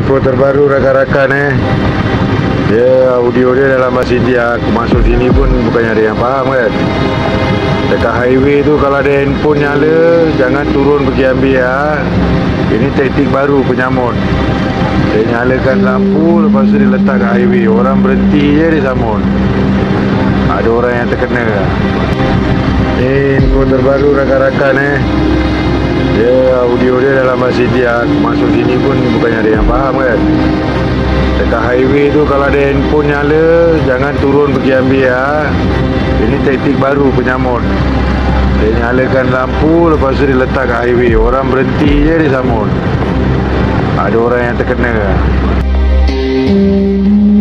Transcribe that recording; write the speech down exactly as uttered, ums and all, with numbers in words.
Info terbaru rakan-rakan eh. Dia audio dia dalam bahasa India. Aku masuk sini pun bukannya ada yang faham kan. Dekat highway tu kalau ada handphone nyala, jangan turun pergi ambil ya. Ini taktik baru penyamun. Dia nyalakan lampu, lepas tu dia letak kat highway. Orang berhenti je dia samun. Ada orang yang terkena. Ini info terbaru rakan-rakan eh. Dia audio dia dalam bahasa India. Aku masuk sini pun bukannya ada yang faham kan. Dekat highway tu kalau ada handphone nyala, jangan turun pergi ambil ya. Ini taktik baru penyamun. Dia nyalakan lampu, lepas tu dia letak kat highway. Orang berhenti je dia samun. Ada orang yang terkena.